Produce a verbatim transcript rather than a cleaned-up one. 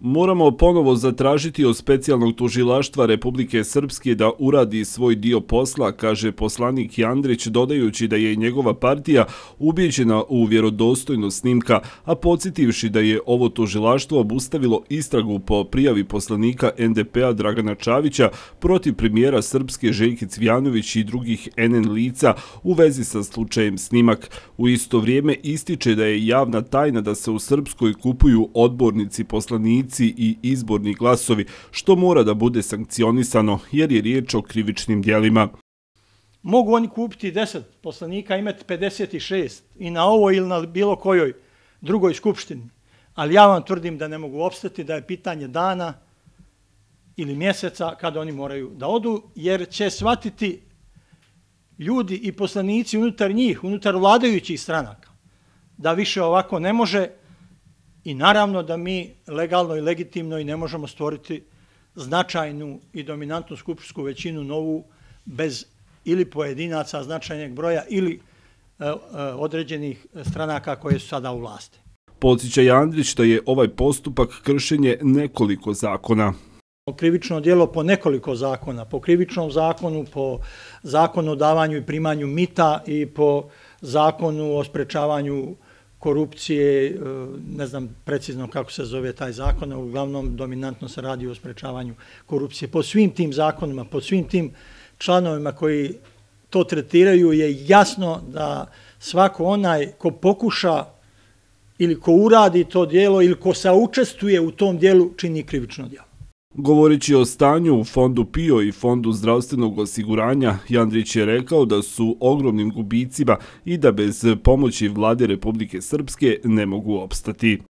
Moramo ponovo zatražiti od specijalnog tužilaštva Republike Srpske da uradi svoj dio posla, kaže poslanik Jandrić, dodajući da je njegova partija ubijeđena u vjerodostojnost snimka, a podsjetivši da je ovo tužilaštvo obustavilo istragu po prijavi poslanika en de pe a Dragana Čavića protiv premijera Srpske Željke Cvijanović i drugih en en lica u vezi sa slučajem snimak. U isto vrijeme ističe da je javna tajna da se u Srpskoj kupuju odbornici, poslanici i izborni glasovi, što mora da bude sankcionisano jer je riječ o krivičnim djelima. Mogu oni kupiti deset poslanika, imati pedeset šest i na ovoj ili na bilo kojoj drugoj skupštini, ali ja vam tvrdim da ne mogu opstati, da je pitanje dana ili mjeseca kada oni moraju da odu, jer će shvatiti ljudi i poslanici unutar njih, unutar vladajućih stranaka, da više ovako ne može. I naravno da mi legalno i legitimno i ne možemo stvoriti značajnu i dominantnu skupštinsku većinu novu bez ili pojedinaca značajnijeg broja ili e, e, određenih stranaka koje su sada u vlasti. Podsjeća Jandrić da je ovaj postupak kršenje nekoliko zakona. Krivično djelo po nekoliko zakona, po krivičnom zakonu, po zakonu o davanju i primanju mita i po zakonu o sprečavanju korupcije, ne znam precizno kako se zove taj zakon, uglavnom dominantno se radi o sprečavanju korupcije. Po svim tim zakonima, po svim tim članovima koji to tretiraju je jasno da svako onaj ko pokuša ili ko uradi to djelo ili ko saučestvuje u tom djelu čini krivično djelo. Govoreći o stanju u fondu pe i o i Fondu zdravstvenog osiguranja, Jandrić je rekao da su ogromnim gubicima i da bez pomoći vlade Republike Srpske ne mogu opstati.